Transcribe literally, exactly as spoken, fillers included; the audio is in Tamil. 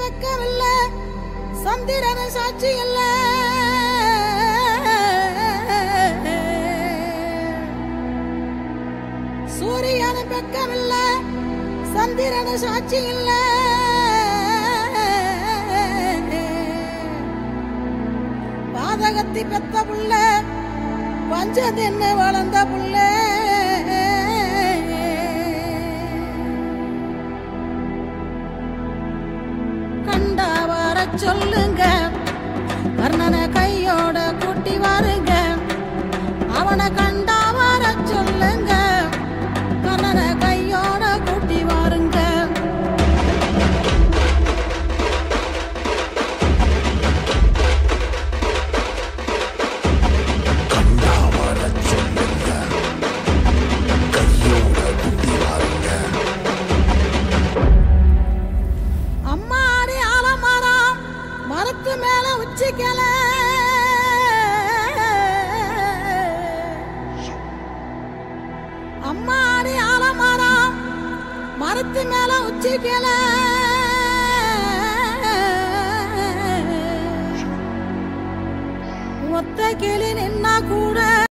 வெக்கமில்ல சந்திரன சாட்சி இல்ல சூரியன வெக்கமில்ல சந்திரன சாட்சி இல்ல பாதகத்தி பெத்த புள்ள பஞ்சதென்ன வளர்ந்த புள்ள கண்டா வர சொல்லுங்க கர்ணனை கையோட கூட்டி வாருங்க அவனை கண்டா வர சொல்லுங்க கர்ணனை கையோட கூட்டி வாருங்க மேல உச்சிக்கல அம்மாடி ஆலமரம் மரத்து மேல உச்சிக்கல ஒத்த கிளி நின்னா கூட